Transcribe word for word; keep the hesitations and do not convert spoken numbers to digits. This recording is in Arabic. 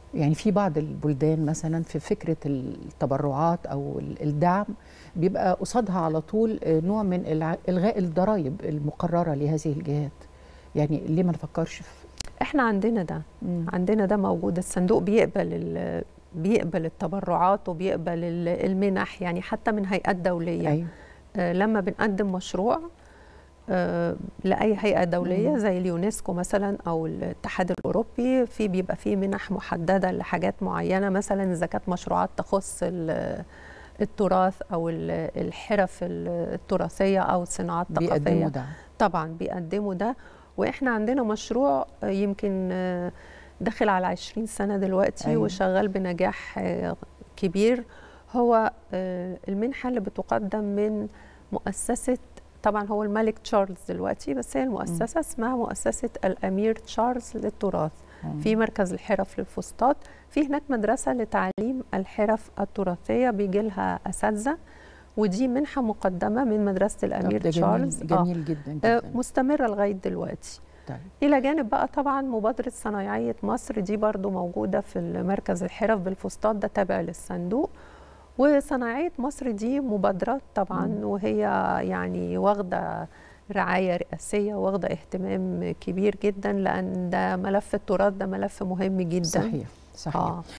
يعني في بعض البلدان مثلا في فكرة التبرعات أو الدعم بيبقى قصادها على طول نوع من إلغاء الضرائب المقررة لهذه الجهات. يعني ليه ما نفكرش في؟ احنا عندنا ده مم. عندنا ده موجود. الصندوق بيقبل بيقبل التبرعات وبيقبل المنح، يعني حتى من هيئات دولية. أيوة. آه لما بنقدم مشروع آه لأي هيئة دولية مم. زي اليونسكو مثلا أو الاتحاد الأوروبي، في بيبقى فيه منح محددة لحاجات معينة، مثلا إذا كانت مشروعات تخص التراث أو الحرف التراثية أو الصناعات الثقافية، بيقدموا ده طبعا بيقدموا ده. وإحنا عندنا مشروع يمكن داخل على عشرين سنة دلوقتي. أيوة. وشغال بنجاح كبير. هو المنحة اللي بتقدم من مؤسسة، طبعا هو الملك تشارلز دلوقتي، بس هي المؤسسة م. اسمها مؤسسة الأمير تشارلز للتراث م. في مركز الحرف للفسطاط. في هناك مدرسة لتعليم الحرف التراثية بيجي لها أساتذة، ودي منحة مقدمة من مدرسة الأمير تشارلز. جميل, جميل جدا, جداً. مستمرة لغاية دلوقتي. طيب. إلى جانب بقى طبعا مبادرة صنايعية مصر، دي برضو موجودة في مركز الحرف بالفسطاط، ده تابع للصندوق. وصناعية مصر دي مبادرة طبعا م. وهي يعني واخدة رعاية رئاسية، واخدة اهتمام كبير جدا، لأن ده ملف التراث ده ملف مهم جدا. صحيح صحيح. آه.